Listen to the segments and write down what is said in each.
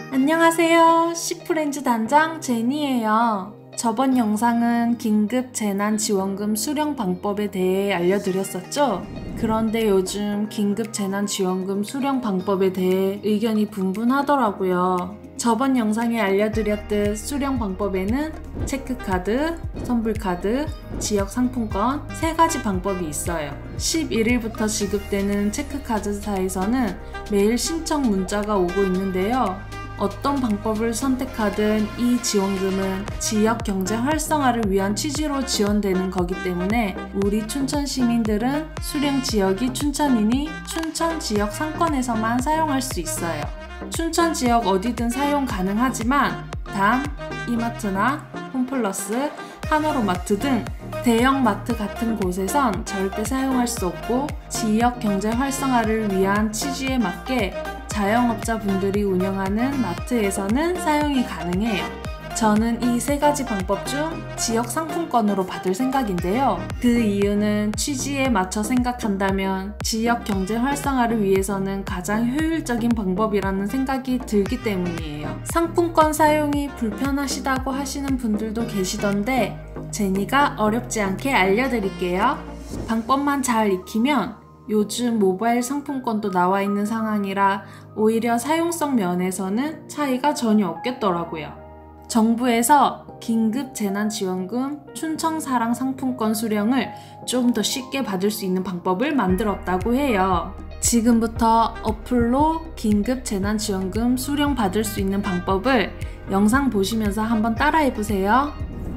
안녕하세요. 시프렌즈 단장 제니예요. 저번 영상은 긴급 재난지원금 수령 방법에 대해 알려드렸었죠? 그런데 요즘 긴급 재난지원금 수령 방법에 대해 의견이 분분하더라고요. 저번 영상에 알려드렸듯 수령 방법에는 체크카드, 선불카드, 지역상품권 3가지 방법이 있어요. 11일부터 지급되는 체크카드사에서는 매일 신청 문자가 오고 있는데요. 어떤 방법을 선택하든 이 지원금은 지역 경제 활성화를 위한 취지로 지원되는 거기 때문에 우리 춘천 시민들은 수령 지역이 춘천이니 춘천 지역 상권에서만 사용할 수 있어요. 춘천 지역 어디든 사용 가능하지만 단, 이마트나 홈플러스, 하나로마트 등 대형 마트 같은 곳에선 절대 사용할 수 없고 지역 경제 활성화를 위한 취지에 맞게 자영업자분들이 운영하는 마트에서는 사용이 가능해요. 저는 이 3가지 방법 중 지역 상품권으로 받을 생각인데요. 그 이유는 취지에 맞춰 생각한다면 지역 경제 활성화를 위해서는 가장 효율적인 방법이라는 생각이 들기 때문이에요. 상품권 사용이 불편하시다고 하시는 분들도 계시던데 제니가 어렵지 않게 알려드릴게요. 방법만 잘 익히면 요즘 모바일 상품권도 나와 있는 상황이라 오히려 사용성 면에서는 차이가 전혀 없겠더라고요. 정부에서 긴급 재난지원금 춘천사랑 상품권 수령을 좀 더 쉽게 받을 수 있는 방법을 만들었다고 해요. 지금부터 어플로 긴급 재난지원금 수령 받을 수 있는 방법을 영상 보시면서 한번 따라해보세요.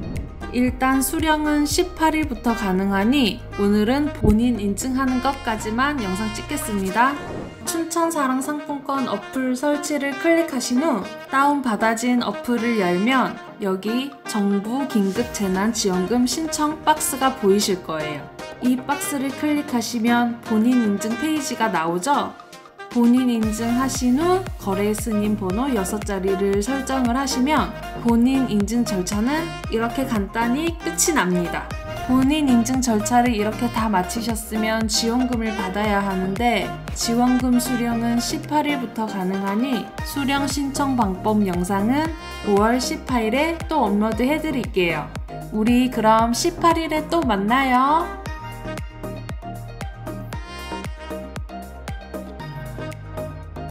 일단 수령은 18일부터 가능하니 오늘은 본인 인증하는 것까지만 영상 찍겠습니다. 춘천사랑 상품권 어플 설치를 클릭하신 후 다운받아진 어플을 열면 여기 정부 긴급재난지원금 신청 박스가 보이실 거예요. 이 박스를 클릭하시면 본인 인증 페이지가 나오죠? 본인 인증하신 후 거래 승인 번호 6자리를 설정을 하시면 본인 인증 절차는 이렇게 간단히 끝이 납니다. 본인 인증 절차를 이렇게 다 마치셨으면 지원금을 받아야 하는데 지원금 수령은 18일부터 가능하니 수령 신청 방법 영상은 5월 18일에 또 업로드 해드릴게요. 우리 그럼 18일에 또 만나요.